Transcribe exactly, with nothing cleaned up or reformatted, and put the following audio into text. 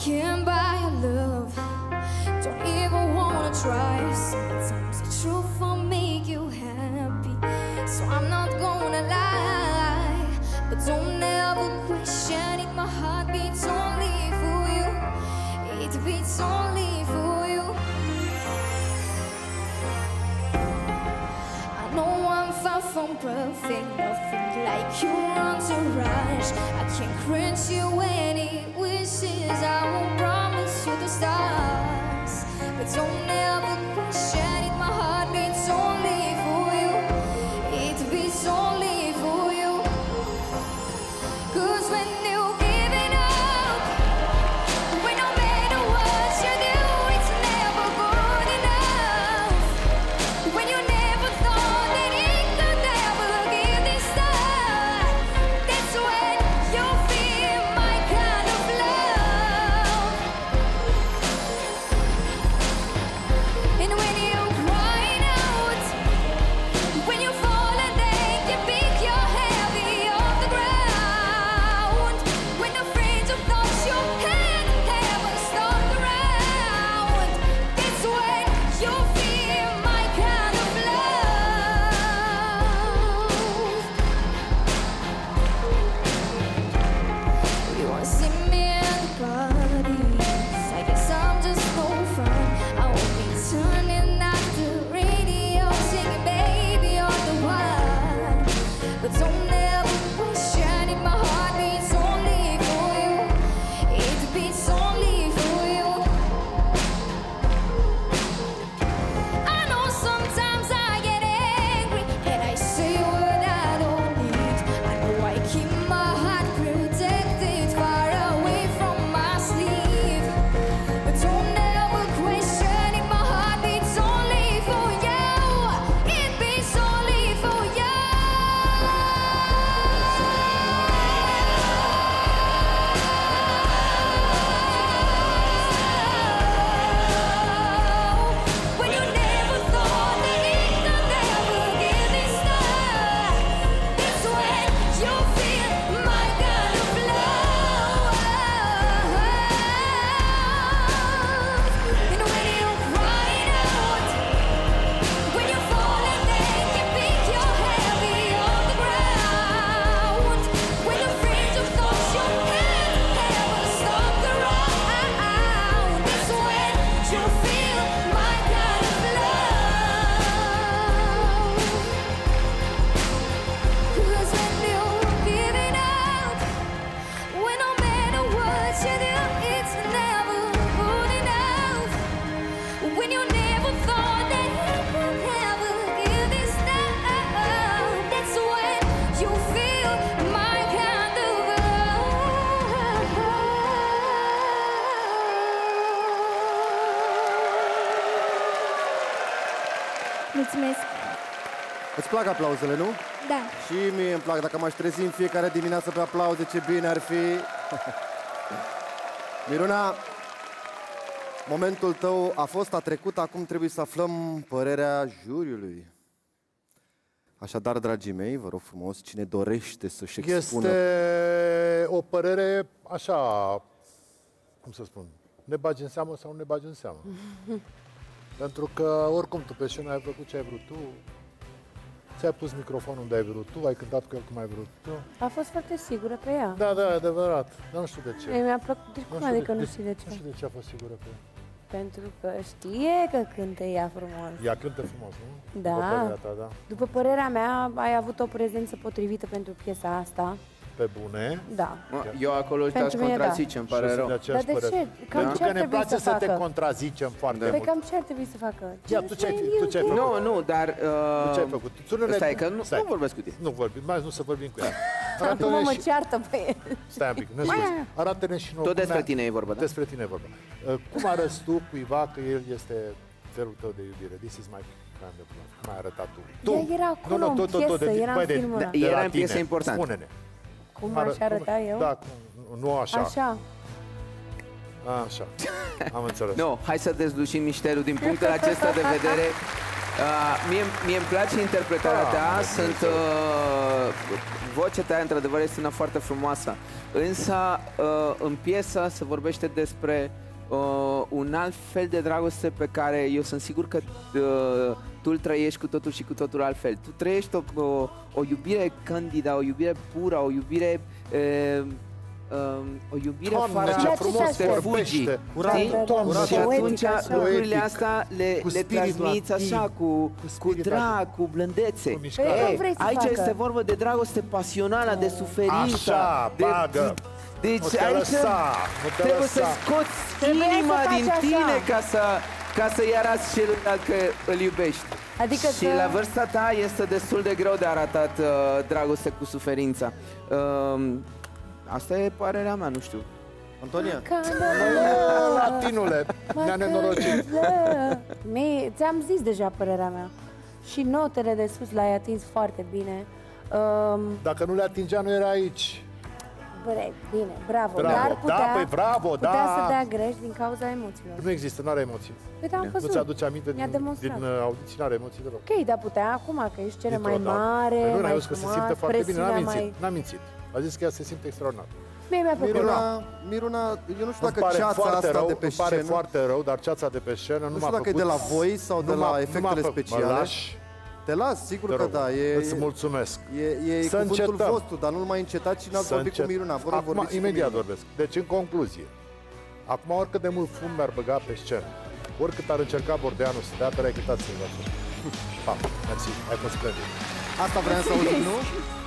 can't buy your love. Don't even wanna try. Sometimes the truth won't make you happy, so I'm not gonna lie. But don't ever question it. My heart beats only for you. It beats only for you. I know I'm far from perfect, nothing like your entourage. I can't grant you any wishes, I won't promise you the stars. But don't ever question it, my heart beats only for you. It beats only for you. Cause when you're giving up, when no matter what you do, it's never good enough. When you never thought that it could ever give this time, that's when you feel my kind of love. And when you're crying out, when you fall and then you pick your heavy off the ground, when the friends who thought you had ever stuck around, that's when you feel my kind of love. You wanna see me in the parties, I guess I'm just no fun. I won't be turning out the radio, singing baby on the one. But don't ever question it, my heart beats only for you. It beats only for you. I know sometimes I get angry and I say what I don't need. I know I keep my heart protected far away from my sleeve. But don't ever question it, my heart beats only for you. It beats only for you. When you never thought that it could ever give this time, that's when you feel my kind of love. And when you're crying out, when you fall and then you pick your heavy off the ground, when the friends who thought you had ever stuck around, that's when you feel my kind of love. Cause when you're giving up, when no matter what you do, it's never good enough. When you never thought that it could ever give this love, that's when you feel my kind of love. Mulțumesc. Îți plac aplauzele, nu? Da. Și mie îmi plac. Dacă m-aș trezi în fiecare dimineață pe aplauze, ce bine ar fi. Miruna, momentul tău a fost, a trecut, acum trebuie să aflăm părerea juriului. Așadar, dragii mei, vă rog frumos, cine dorește să-și expună... Este o părere așa, cum să spun, ne bagi în seamă sau nu ne bagi în seamă. Pentru că, oricum, tu pe scenă ai făcut ce ai vrut tu, ți-ai pus microfonul unde ai vrut tu, ai cântat cu el cum ai vrut tu. A fost foarte sigură pe ea. Da, da, adevărat, dar nu știu de ce. Mie mi-a plăcut, deci cum adică nu știi de ce? Nu știu de ce a fost sigură pe ea. Pentru că știe că cântă ea frumos. Ea cântă frumos, nu? Da. După părerea ta, da. După părerea mea, ai avut o prezență potrivită pentru piesa asta. Pe bune. Da. Eu acolo te-aș Pentru mine, contrazice, da. îmi pare rău. Dar de ce? Cam Pentru ce că ar ne trebui place să să te facă? contrazicem foarte Păi mult. cam ce ar trebui să facă? Ia, tu ce ai tu ce ai făcut? Nu, nu, dar... Uh, Tu ce ai făcut? Sună-le- Stai, că nu, Stai. nu vorbesc cu tine. Nu vorbim, mai nu să vorbim cu ea. Acum mă ceartă pe el. Stai un pic, nu Mai- arată-ne și nouă. Tot cum despre a- tine e vorba, da? Despre tine e vorba. Uh, Cum arăți tu cuiva că el este felul tău de iubire? This is my kind of love. Cum ai arătat tu? Tu. Ea era acolo în piesă, era în filmul ăla. de la Era în tine. piesă importantă. Spune-ne. Cum aș arăta eu? Da, cum- nu așa. Așa. Așa. Am înțeles. Nu, hai să dezlușim mișterul din punctul acesta de vedere. Uh, mie, mie îmi place interpretarea Ah, ta, de sunt, uh, vocea ta într-adevăr sună foarte frumoasă, însă uh, în piesă se vorbește despre uh, un alt fel de dragoste pe care eu sunt sigur că uh, tu îl trăiești cu totul și cu totul altfel. Tu trăiești o, o, o iubire candidă, o iubire pură, o iubire... Uh, Um, o iubire Doamne, fără ce ce frumos te vorbește! Curat, Știi? curat. Și atunci Poetic, așa. lucrurile Poetic, astea le, cu le spiritul transmiți activ, așa, cu, cu cu spiritul drag, cu blândețe. Cu mișcare. Păi, Ei, cum vrei să aici facă? este vorba de dragoste pasională, de suferință. Așa, de, bagă! Deci Nu te aici lăsa, nu te trebuie să lăsa. scoți Trebuie inima să faci din așa. tine ca să, ca să-i arăți celuilalt că îl iubești. Adică Și să- la vârsta ta este destul de greu de arătat uh, dragoste cu suferința. Uh, asta e părerea mea, nu știu. Antonia, Bă, latinule, ne-a nenorocit. Mie, ți-am zis deja părerea mea. Și notele de sus le-ai atins foarte bine. Um, Dacă nu le atingea, nu era aici. bre, bine, bravo. Bravo. Dar putea, Da, păi bravo, putea da. să dea greș din cauza emoțiilor. Nu există, nu are emoții. Păi da, am Nu văzut. ți-aduce aminte Mi-a din, din demonstrat. uh, audiții, nu are emoții deloc. Ok, dar putea acum, că ești cele mai Dintr-o dată. mare, Păi nu, n-ai mai văzut că se frumoasă, simte foarte bine, n-a presiunea mințit, mai... n-a mințit. A zis că ea se simte extraordinar. Mie mi-a plăcut. Miruna, Miruna, eu nu știu Îmi dacă pare ceața foarte asta rău, de pe îmi pare scenă, foarte rău, dar ceața de pe scenă nu, nu m-a știu dacă făcut... e de la voi sau de nu m-a- la nu m-a efectele făcut. Mă speciale. lași? Te las, sigur Te că rog, da, e, îți mulțumesc. e, e Să cuvântul încetăm. vostru, dar nu-l mai încetați și n-ați Să vorbit cu încet- Miruna. Vă rog, Acum, vorbiți și cu imediat Miruna. vorbesc. Deci, în concluzie, acum oricât de mult fum mi-ar băga pe scenă, oricât ar încerca Bordeanu să dea, pe ai câtat să-i Va. Mersi, ai fost splendid. Asta vreau să auzim, nu?